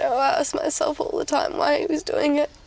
I asked myself all the time why he was doing it.